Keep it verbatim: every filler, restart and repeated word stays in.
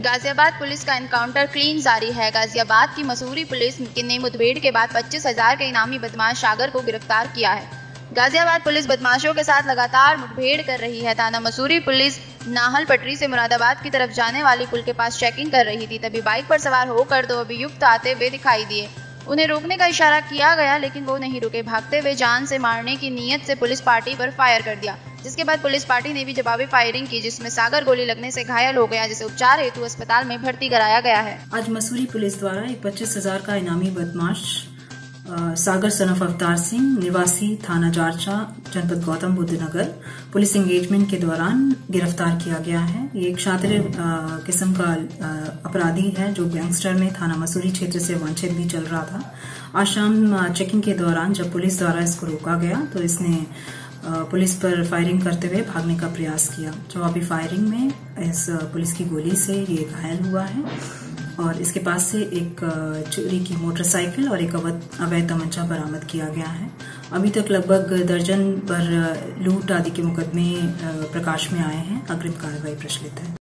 Ghaziabad police का encounter clean जारी है। गाजियाबाद की मसूरी पुलिस ने मुठभेड़ के बाद पच्चीस हजार के इनामी बदमाश सागर को गिरफ्तार किया है। गाजियाबाद पुलिस बदमाशों के साथ लगातार मुठभेड़ कर रही है। थाना मसूरी पुलिस नाहल पटरी से मुरादाबाद की तरफ जाने वाली पुल के पास चेकिंग कर रही थी, तभी बाइक पर सवार होकर दो अभियुक्त आते हुए दिखाई दिए। उन्हें रोकने का इशारा किया गया लेकिन वो नहीं रुके। भागते हुए जान से मारने की नीयत से पुलिस पार्टी पर फायर कर दिया, जिसके बाद पुलिस पार्टी ने भी जवाबी फायरिंग की, जिसमें सागर गोली लगने से घायल हो गया, जिसे उपचार हेतु अस्पताल में भर्ती कराया गया है। आज मसूरी पुलिस द्वारा एक पच्चीस हजार का इनामी बदमाश सागर सन ऑफ अवतार सिंह निवासी थाना जारचा जनपद गौतम बुद्ध नगर पुलिस एंगेजमेंट के दौरान गिरफ्तार किया गया है। ये एक शातिर किस्म का अपराधी है जो गैंगस्टर में थाना मसूरी क्षेत्र से वांछित भी चल रहा था। आज शाम चेकिंग के दौरान जब पुलिस द्वारा इसको रोका गया तो इसने पुलिस पर फायरिंग करते हुए भागने का प्रयास किया। जवाबी फायरिंग में इस पुलिस की गोली से ये घायल हुआ है और इसके पास से एक चोरी की मोटरसाइकिल और एक अवैध तमंचा बरामद किया गया है। अभी तक लगभग दर्जन पर लूट आदि के मुकदमे प्रकाश में आए हैं। अग्रिम कार्रवाई प्रचलित है।